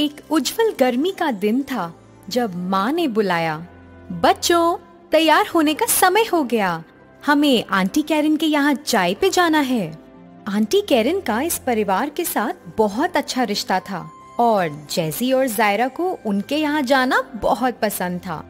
एक उज्जवल गर्मी का दिन था जब माँ ने बुलाया, बच्चों तैयार होने का समय हो गया, हमें आंटी कैरन के यहाँ चाय पे जाना है। आंटी कैरन का इस परिवार के साथ बहुत अच्छा रिश्ता था और जेजी और जायरा को उनके यहाँ जाना बहुत पसंद था।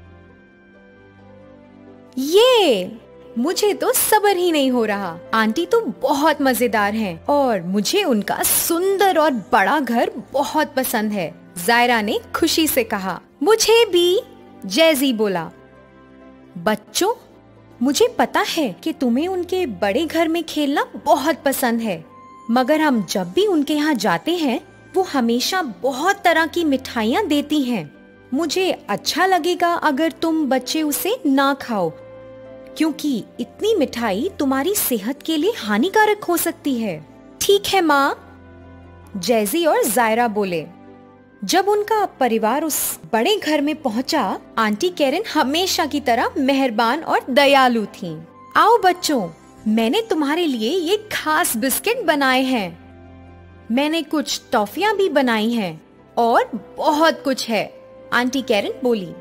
ये मुझे तो सब्र ही नहीं हो रहा। आंटी तो बहुत मजेदार हैं और मुझे उनका सुंदर और बड़ा घर बहुत पसंद है, जायरा ने खुशी से कहा। मुझे भी, जेजी बोला। बच्चों, मुझे पता है कि तुम्हें उनके बड़े घर में खेलना बहुत पसंद है, मगर हम जब भी उनके यहाँ जाते हैं वो हमेशा बहुत तरह की मिठाइयाँ देती हैं। मुझे अच्छा लगेगा अगर तुम बच्चे उसे ना खाओ, क्योंकि इतनी मिठाई तुम्हारी सेहत के लिए हानिकारक हो सकती है। ठीक है माँ, जेजी और जायरा बोले। जब उनका परिवार उस बड़े घर में पहुंचा, आंटी कैरन हमेशा की तरह मेहरबान और दयालु थीं। आओ बच्चों, मैंने तुम्हारे लिए ये खास बिस्किट बनाए हैं। मैंने कुछ टॉफियां भी बनाई हैं और बहुत कुछ है, आंटी कैरन बोली।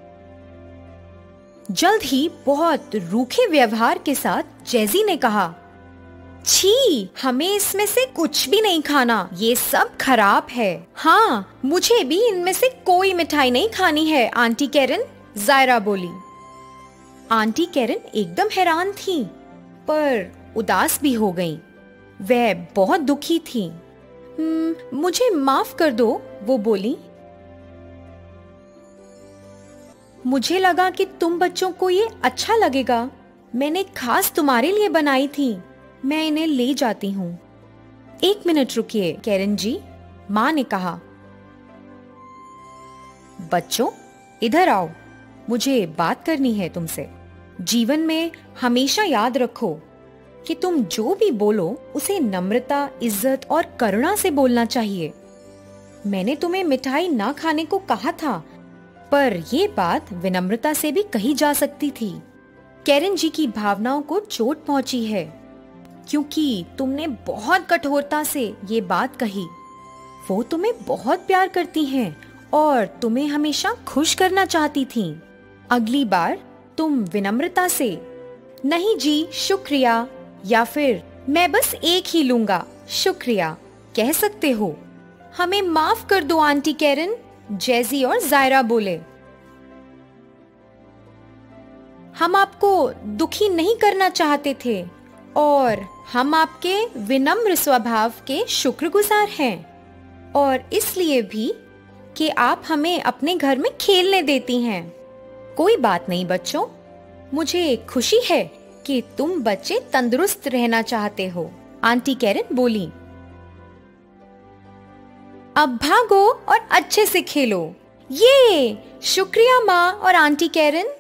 जल्द ही बहुत रूखे व्यवहार के साथ जेजी ने कहा, छी, हमें इसमें से कुछ भी नहीं खाना, ये सब खराब है। हाँ, मुझे भी इनमें से कोई मिठाई नहीं खानी है, आंटी कैरन, जायरा बोली। आंटी कैरन एकदम हैरान थी, पर उदास भी हो गईं। वह बहुत दुखी थी। मुझे माफ कर दो, वो बोली। मुझे लगा कि तुम बच्चों को ये अच्छा लगेगा। मैंने खास तुम्हारे लिए बनाई थी। मैं इन्हें ले जाती हूँ। 1 मिनट रुकिए कैरन जी, माँ ने कहा। बच्चों, इधर आओ, मुझे बात करनी है तुमसे। जीवन में हमेशा याद रखो कि तुम जो भी बोलो उसे नम्रता, इज्जत और करुणा से बोलना चाहिए। मैंने तुम्हें मिठाई ना खाने को कहा था, पर ये बात विनम्रता से भी कही जा सकती थी। कैरन जी की भावनाओं को चोट पहुंची है, क्योंकि तुमने बहुत कठोरता से ये बात कही। वो तुम्हें बहुत प्यार करती हैं और तुम्हें हमेशा खुश करना चाहती थीं। अगली बार तुम विनम्रता से नहीं जी शुक्रिया, या फिर मैं बस एक ही लूंगा शुक्रिया कह सकते हो। हमें माफ कर दो आंटी कैरन, जेजी और जायरा बोले। हम आपको दुखी नहीं करना चाहते थे और हम आपके विनम्र स्वभाव के शुक्रगुजार हैं, और इसलिए भी कि आप हमें अपने घर में खेलने देती हैं। कोई बात नहीं बच्चों, मुझे खुशी है कि तुम बच्चे तंदुरुस्त रहना चाहते हो, आंटी कैरन बोली। अब भागो और अच्छे से खेलो। ये शुक्रिया माँ और आंटी कैरन।